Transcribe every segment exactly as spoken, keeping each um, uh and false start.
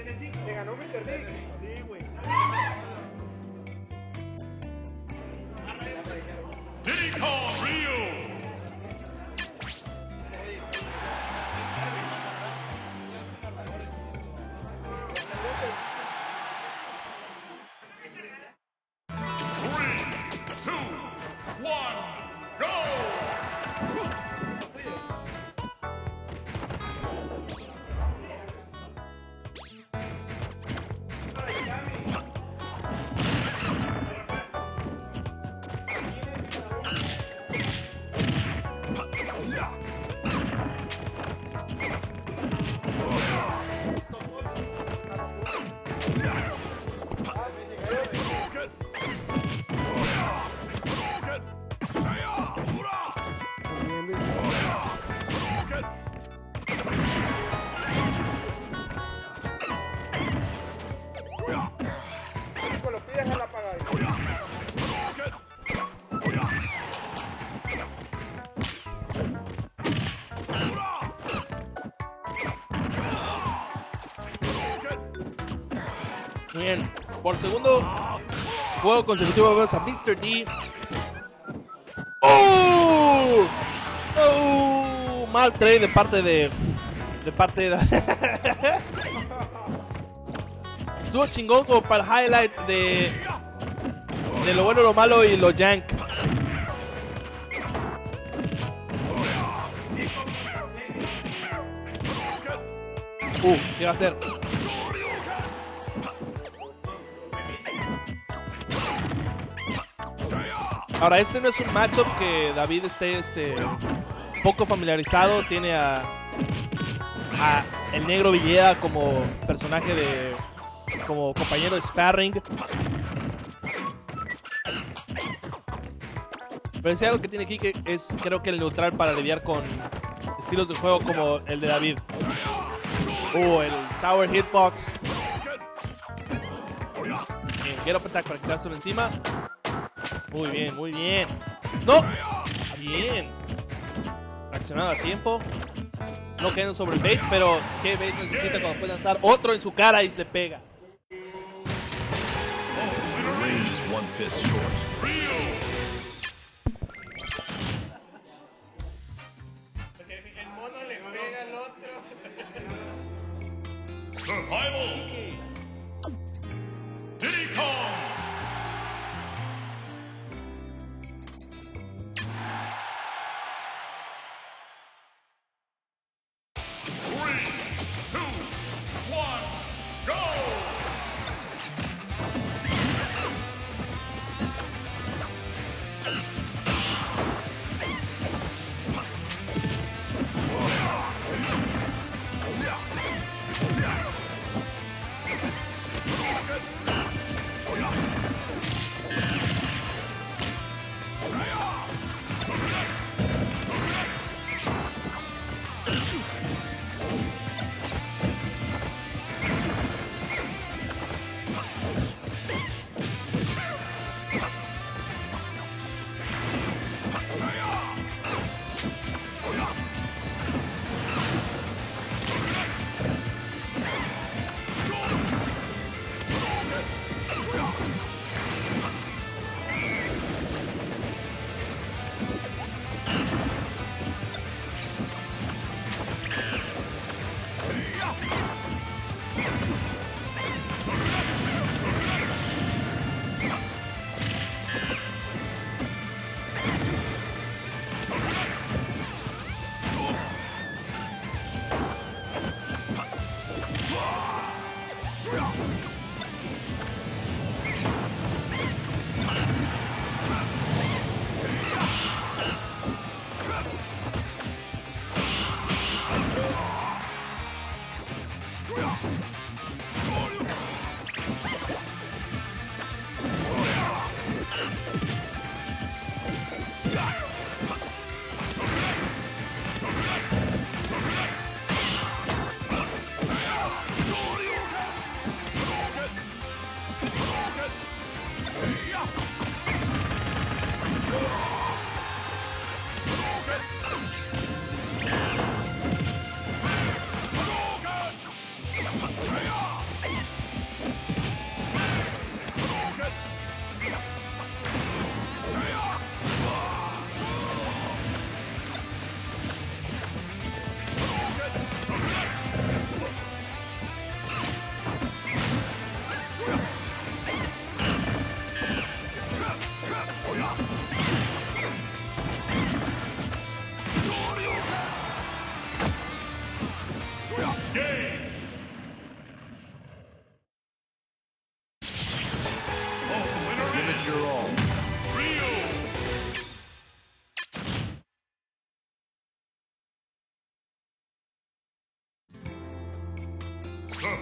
Le ganó mister Dick. Sí, güey. Diddy Kong Ryu. Con los pies en la pagadita. Muy bien. Por segundo juego consecutivo vemos a mister D. ¡Oh! ¡Oh! Mal trade de parte de... De parte de... Estuvo chingón como para el highlight de... De lo bueno, lo malo y lo yank. Uh, ¿qué va a hacer? Ahora, este no es un matchup que David esté este, poco familiarizado. Tiene a, a el Negro Villeda como personaje de... como compañero de sparring. Pero si algo que tiene aquí que es, creo que el neutral para lidiar con estilos de juego como el de David. Uh, el Sour Hitbox. Bien, get up attack para quitárselo encima. Muy bien, muy bien. ¡No! Bien. Accionado a tiempo. No cayendo sobre el bait, pero ¿qué bait necesita cuando puede lanzar otro en su cara y le pega? Your range is one fist short. Ryu. El mono le pega al otro. Survival. Diddy Kong. Three, two, one, go!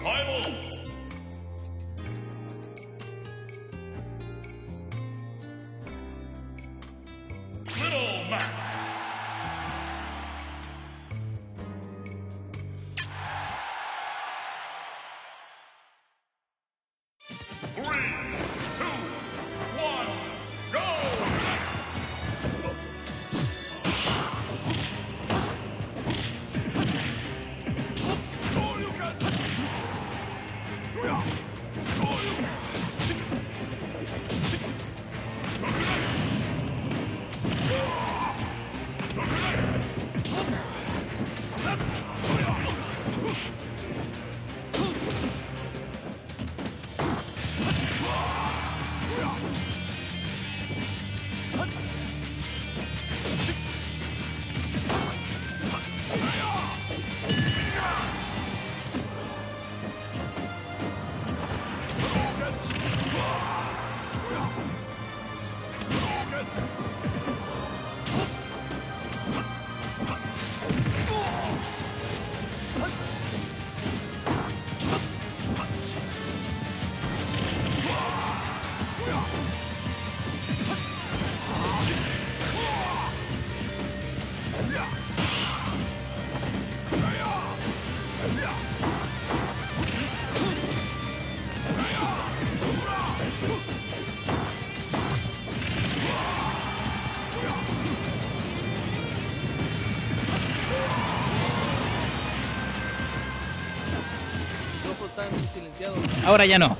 Final. Little Mac. Three, two, one, go! Silenciado. Ahora ya no.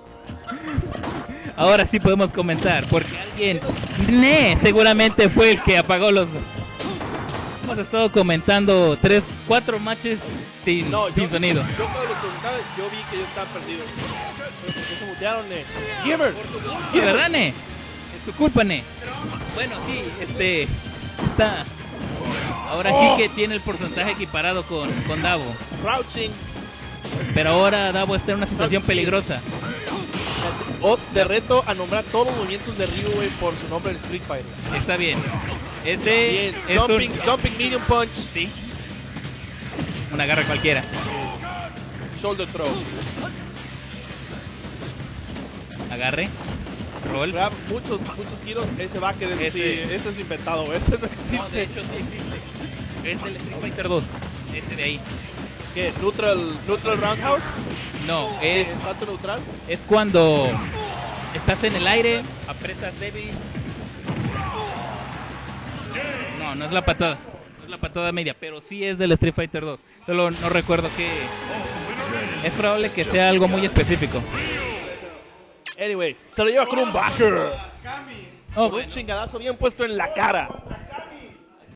Ahora sí podemos comentar, porque alguien, ne, seguramente fue el que apagó los... Hemos estado comentando tres, cuatro matches sin, No, sin yo, sonido. yo cuando los comentaba, yo vi que ellos estaban perdidos. Pero ¿por qué se mutearon, ne? Gamer. ¿De verdad, ne? Es tu culpa, ne. Bueno, sí, este... Está... Ahora sí que tiene el porcentaje equiparado con, con Davo. Crouching. Pero ahora Davo está en una situación peligrosa. Os de reto a nombrar todos los movimientos de Ryu, güey, por su nombre en Street Fighter. Está bien. Ese Bien, es jumping, un... jumping medium punch. Sí. Una garra cualquiera. Shoulder throw. Agarre. Roll. Grab, muchos, muchos giros. Ese backer, ese, Ese. sí, ese es inventado, güey. Ese no No, de existe. hecho sí existe. Es el Street Fighter dos. Ese de ahí. ¿Qué? ¿Neutral, neutral roundhouse? No, Sí, es, salto neutral. es cuando estás en el aire, aprietas débil. No, no es la patada. No es la patada media, pero sí es del Street Fighter dos. Solo no recuerdo qué. Es probable que sea algo muy específico. Anyway, se lo lleva con un backer. Oh, Con un bueno. chingadazo bien puesto en la cara.